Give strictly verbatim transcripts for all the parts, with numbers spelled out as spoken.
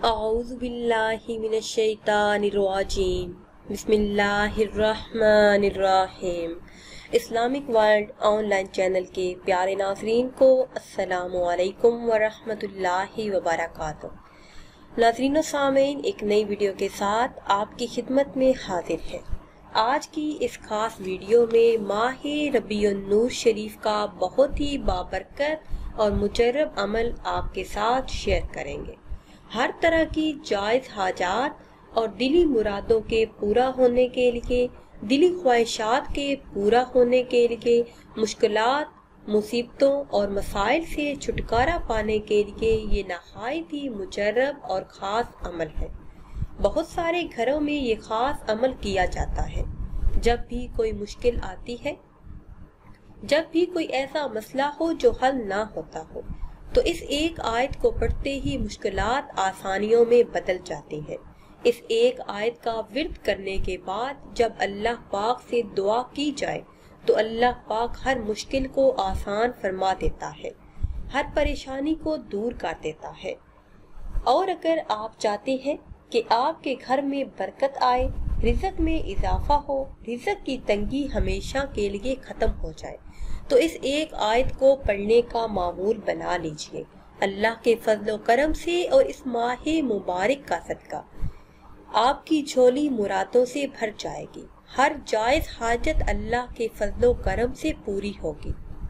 اعوذ باللہ من الشیطان الرجیم بسم اللہ الرحمن الرحیم۔ Islamic world online channel کے پیارے ناظرین کو السلام علیکم ورحمۃ اللہ وبرکاتہ۔ ناظرین و سامعین، ایک نئی ویڈیو کے ساتھ آپ کی خدمت میں حاضر ہے۔ آج کی اس خاص ویڈیو میں ماہ ربیع النور شریف کا بہت ہی بابرکت اور مجرب عمل آپ کے ساتھ شیئر کریں گے۔ ہر طرح کی جائز حاجات اور دلی مرادوں کے پورا ہونے کے لیے، دلی خواہشات کے پورا ہونے کے لیے، مشکلات، مصیبتوں اور مسائل سے چھٹکارا پانے کے لیے یہ نہایت ہی مجرب اور خاص عمل ہے۔ بہت سارے گھروں میں یہ خاص عمل کیا جاتا ہے۔ جب بھی کوئی مشکل آتی ہے، جب بھی کوئی ایسا مسئلہ ہو جو حل نہ ہوتا ہو، تو اس ایک آیت کو پڑھتے ہی مشکلات آسانیوں میں بدل جاتی ہیں۔ اس ایک آیت کا ورد کرنے کے بعد جب اللہ پاک سے دعا کی جائے تو اللہ پاک ہر مشکل کو آسان فرما دیتا ہے، ہر پریشانی کو دور کر دیتا ہے۔ اور اگر آپ چاہتے ہیں کہ آپ کے گھر میں برکت آئے، رزق میں اضافہ ہو، رزق کی تنگی ہمیشہ کے لیے ختم ہو جائے، تو اس ایک آیت کو پڑھنے کا معمول بنا لیجئے۔ اللہ کے فضل و کرم سے اور اس ماہ مبارک کا صدقہ آپ کی جھولی مرادوں سے بھر جائے گی، ہر جائز حاجت اللہ کے فضل و کرم سے پوری ہوگی۔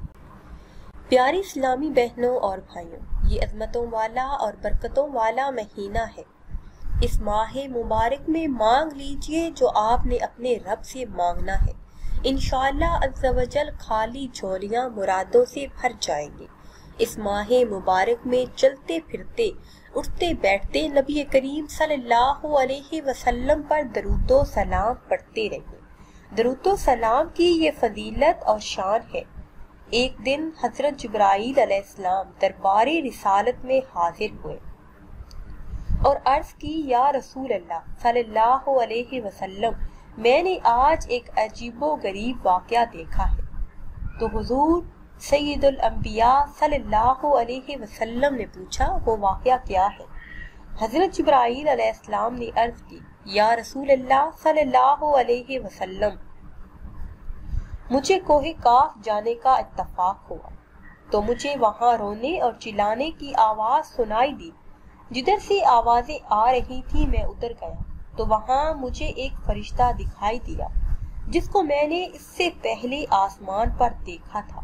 پیاری اسلامی بہنوں اور بھائیوں، یہ عظمتوں والا اور برکتوں والا مہینہ ہے۔ اس ماہ مبارک میں مانگ لیجئے جو آپ نے اپنے رب سے مانگنا ہے۔ انشاءاللہ عز و جل خالی جھولیاں مرادوں سے بھر جائیں گی۔ اس ماہ مبارک میں چلتے پھرتے، اٹھتے بیٹھتے نبی کریم صلی اللہ علیہ وسلم پر درود و سلام پڑھتے رہیں۔ درود و سلام کی یہ فضیلت اور شان ہے۔ ایک دن حضرت جبرائیل علیہ السلام دربار رسالت میں حاضر ہوئے اور عرض کی، یا رسول اللہ صلی اللہ علیہ وسلم، میں نے آج ایک عجیب و غریب واقعہ دیکھا ہے۔ تو حضور سید الانبیاء صلی اللہ علیہ وسلم نے پوچھا، وہ واقعہ کیا ہے؟ حضرت جبرائیل علیہ السلام نے عرض کی، یا رسول اللہ صلی اللہ علیہ وسلم، مجھے کوہ کاف جانے کا اتفاق ہوا تو مجھے وہاں رونے اور چلانے کی آواز سنائی دی۔ جدھر سے آوازیں آ رہی تھی میں ادھر گیا تو وہاں مجھے ایک فرشتہ دکھائی دیا جس کو میں نے اس سے پہلے آسمان پر دیکھا تھا،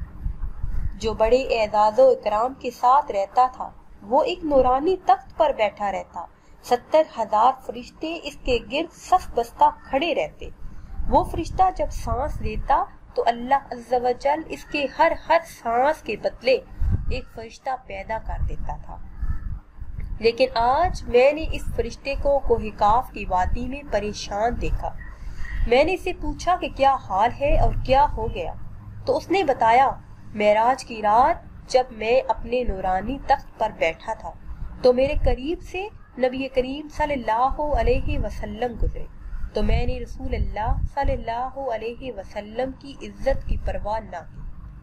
جو بڑے اعزاز و اکرام کے ساتھ رہتا تھا۔ وہ ایک نورانی تخت پر بیٹھا رہتا، ستر ہزار فرشتے اس کے گرد صف بستہ کھڑے رہتے۔ وہ فرشتہ جب سانس لیتا تو اللہ عز و جل اس کے ہر ہر سانس کے بدلے ایک فرشتہ پیدا کر دیتا تھا۔ لیکن آج میں نے اس فرشتے کو کوہ کاف کی وادی میں پریشان دیکھا۔ میں نے اسے پوچھا کہ کیا حال ہے اور کیا ہو گیا، تو اس نے بتایا، معراج کی رات جب میں اپنے نورانی تخت پر بیٹھا تھا تو میرے قریب سے نبی کریم صلی اللہ علیہ وسلم گزرے، تو میں نے رسول اللہ صلی اللہ علیہ وسلم کی عزت کی پرواہ نہ کی۔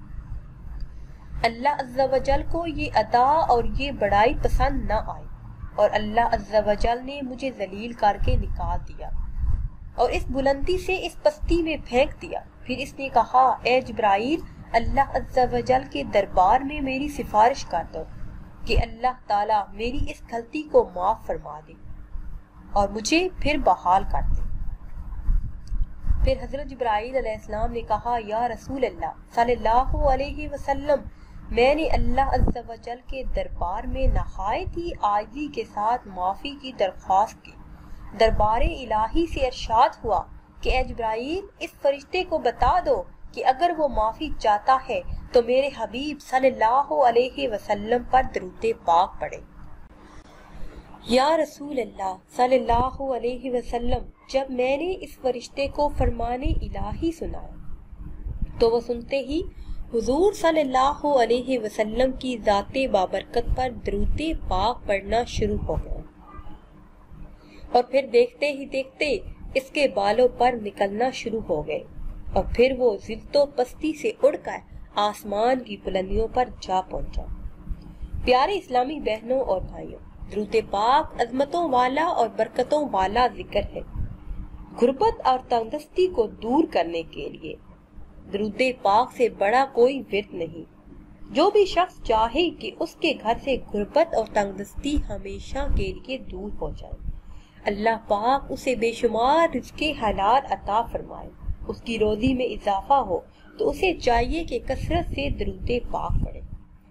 اللہ عز و جل کو یہ عطا اور یہ بڑائی پسند نہ آئی اور اللہ عز و جل نے مجھے ذلیل کر کے نکال دیا اور اس بلندی سے اس پستی میں پھینک دیا۔ پھر اس نے کہا، اے جبرائیل، اللہ عز و جل کے دربار میں میری سفارش کر دو کہ اللہ تعالیٰ میری اس غلطی کو معاف فرما دے اور مجھے پھر بحال کر دے۔ پھر حضرت جبرائیل علیہ السلام نے کہا، یا رسول اللہ صلی اللہ علیہ وسلم، میں نے اللہ عز و جل کے دربار میں نہایت ہی عاجزی کے ساتھ معافی کی درخواست کی۔ دربار الہی سے ارشاد ہوا کہ اے جبرائیل، اس فرشتے کو بتا دو کہ اگر وہ معافی چاہتا ہے تو میرے حبیب صلی اللہ علیہ وسلم پر درود پاک پڑھے۔ یا رسول اللہ صلی اللہ علیہ وسلم، جب میں نے اس فرشتے کو فرمان الہی سنایا تو وہ سنتے ہی حضور صلی اللہ علیہ وسلم کی ذات بابرکت پر درود پاک پڑھنا شروع ہو گیا، اور پھر دیکھتے ہی دیکھتے اس کے بالوں پر نکلنا شروع ہو گئے، اور پھر وہ ذلت و پستی سے اڑ کر آسمان کی بلندیوں پر جا پہنچا۔ پیارے اسلامی بہنوں اور بھائیوں، درود پاک عظمتوں والا اور برکتوں والا ذکر ہے غربت اور تنگدستی کو دور کرنے کے لیے۔ درود پاک سے بڑا کوئی ورد نہیں۔ جو بھی شخص چاہے کہ اس کے گھر سے غربت اور تنگدستی ہمیشہ کے لیے دور ہو جائے، اللہ پاک اسے بے شمار رزق حلال عطا فرمائے، اس کی روزی میں اضافہ ہو، تو اسے چاہیے کہ کثرت سے درود پاک پڑھے۔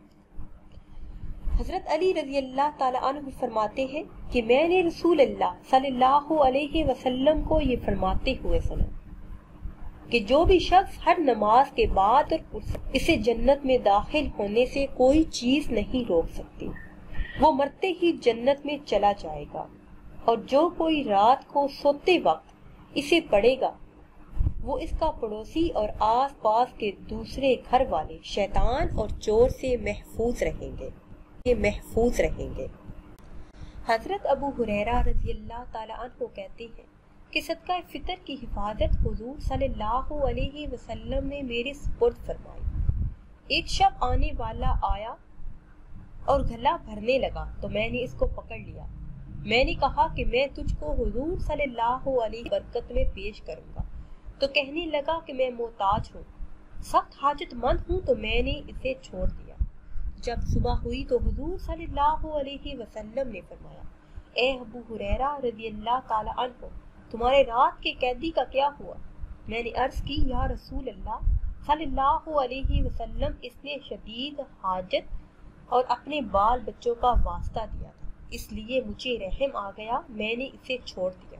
حضرت علی رضی اللہ تعالیٰ عنہ فرماتے ہیں کہ میں نے رسول اللہ صلی اللہ علیہ وسلم کو یہ فرماتے ہوئے سنا کہ جو بھی شخص ہر نماز کے بعد اور اسے جنت میں داخل ہونے سے کوئی چیز نہیں روک سکتی، وہ مرتے ہی جنت میں چلا جائے گا، اور جو کوئی رات کو سوتے وقت اسے پڑھے گا وہ اس کا پڑوسی اور آس پاس کے دوسرے گھر والے شیطان اور چور سے محفوظ رہیں گے یہ محفوظ رہیں گے۔ حضرت ابو ہریرہ رضی اللہ تعالیٰ عنہ کہتے ہیں کہ صدقہ فطر کی حفاظت حضور صلی اللہ علیہ وسلم نے میرے سپرد فرمائی۔ ایک شب آنے والا آیا اور گلا بھرنے لگا تو میں نے اس کو پکڑ لیا۔ میں نے کہا کہ میں تجھ کو حضور صلی اللہ علیہ برکت میں پیش کروں گا، تو کہنے لگا کہ میں محتاج ہوں، سخت حاجت مند ہوں، تو میں نے اسے چھوڑ دیا۔ جب صبح ہوئی تو حضور صلی اللہ علیہ وسلم نے فرمایا، اے ابو ہریرہ رضی اللہ تعالی عنہ، تمہارے رات کے قیدی کا کیا ہوا؟ میں نے عرض کی، یا رسول اللہ صلی اللہ علیہ وسلم، اس نے شدید حاجت اور اپنے بال بچوں کا واسطہ دیا تھا، اس لیے مجھے رحم آ گیا، میں نے اسے چھوڑ دیا۔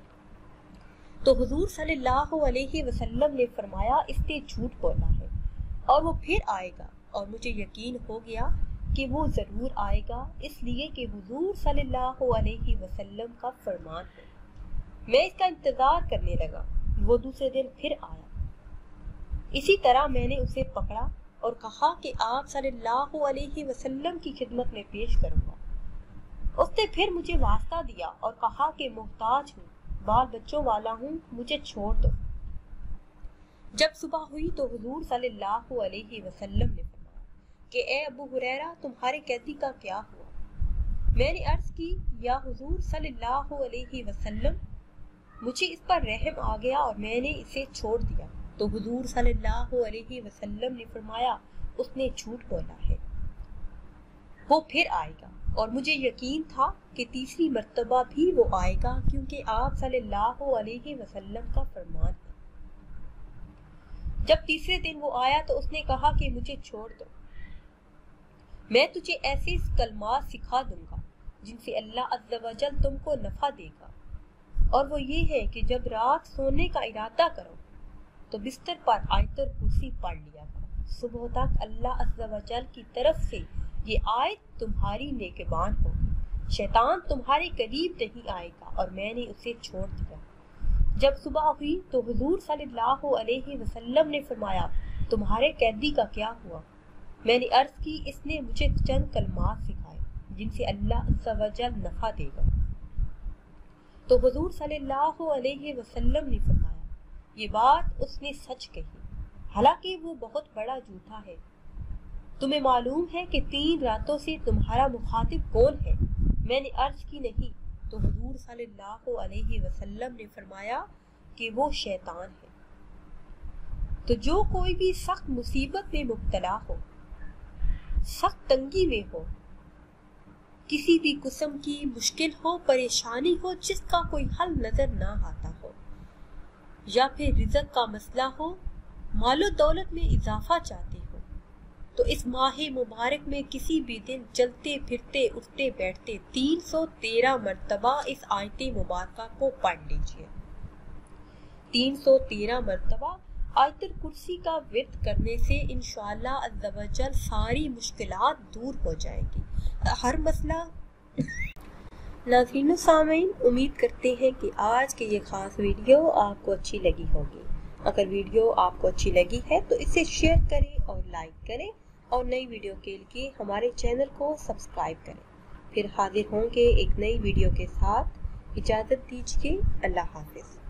تو حضور صلی اللہ علیہ وسلم نے فرمایا، اس نے جھوٹ بولا ہے اور وہ پھر آئے گا، اور مجھے یقین ہو گیا کہ وہ ضرور آئے گا، اس لیے کہ حضور صلی اللہ علیہ وسلم کا فرمان ہے۔ میں اس کا انتظار کرنے لگا، وہ دوسرے دن پھر آیا۔ اسی طرح میں نے اسے پکڑا اور کہا کہ آپ صلی اللہ علیہ وسلم کی خدمت میں پیش کروں گا۔ اس نے پھر مجھے واسطہ دیا اور کہا کہ محتاج ہوں، بال بچوں والا ہوں، مجھے چھوڑ دو۔ جب صبح ہوئی تو حضور صلی اللہ علیہ وسلم نے فرمایا کہ اے ابو ہریرہ، تمہارے قیدی کا کیا ہوا؟ میں نے عرض کی، یا حضور صلی اللہ علیہ وسلم، مجھے اس پر رحم آ گیا اور میں نے اسے چھوڑ دیا۔ تو حضور صلی اللہ علیہ وسلم نے فرمایا، اس نے جھوٹ بولا ہے، وہ پھر آئے گا، اور مجھے یقین تھا کہ تیسری مرتبہ بھی وہ آئے گا، کیونکہ آپ صلی اللہ علیہ وسلم کا فرمان ہے۔ جب تیسرے دن وہ آیا تو اس نے کہا کہ مجھے چھوڑ دو، میں تجھے ایسے کلمات سکھا دوں گا جن سے اللہ عز و جل تم کو نفع دے گا، اور وہ یہ ہے کہ جب رات سونے کا ارادہ کرو تو بستر پر آیت الکرسی پڑھ لیا کرو، صبح تک اللہ عز و جل کی طرف سے یہ آیت تمہاری نگہبان ہوگی، شیطان تمہارے قریب نہیں آئے گا، اور میں نے اسے چھوڑ دیا۔ جب صبح ہوئی تو حضور صلی اللہ علیہ وسلم نے فرمایا، تمہارے قیدی کا کیا ہوا؟ میں نے عرض کی، اس نے مجھے چند کلمات سکھائے جن سے اللہ عز و جل نفع دے گا۔ تو حضور صلی اللہ علیہ وسلم نے فرمایا، یہ بات اس نے سچ کہی، حالانکہ وہ بہت بڑا جھوٹا ہے۔ تمہیں معلوم ہے کہ تین راتوں سے تمہارا مخاطب کون ہے؟ میں نے عرض کی، نہیں۔ تو حضور صلی اللہ علیہ وسلم نے فرمایا کہ وہ شیطان ہے۔ تو جو کوئی بھی سخت مصیبت میں مبتلا ہو، سخت تنگی میں ہو، کسی بھی قسم کی مشکل ہو، پریشانی ہو جس کا کوئی حل نظر نہ آتا ہو، یا پھر رزق کا مسئلہ ہو، مال و دولت میں اضافہ چاہتے ہو، تو اس ماہ مبارک میں کسی بھی دن چلتے پھرتے اٹھتے بیٹھتے تین سو تیرہ مرتبہ اس آیت مبارکہ کو پڑھ لیجئے۔ تین سو تیرہ مرتبہ آیت الکرسی کا ورد کرنے سے انشاءاللہ عز و جل ساری مشکلات دور ہو جائیں گی، ہر مسئلہ۔ ناظرین و سامعین، امید کرتے ہیں کہ آج کی یہ خاص ویڈیو آپ کو اچھی لگی ہوگی۔ اگر ویڈیو آپ کو اچھی لگی ہے تو اسے شیئر کریں اور لائک کریں، اور نئی ویڈیو کے لیے ہمارے چینل کو سبسکرائب کریں۔ پھر حاضر ہوں گے ایک نئی ویڈیو کے ساتھ، اجازت دیجیے، اللہ حافظ۔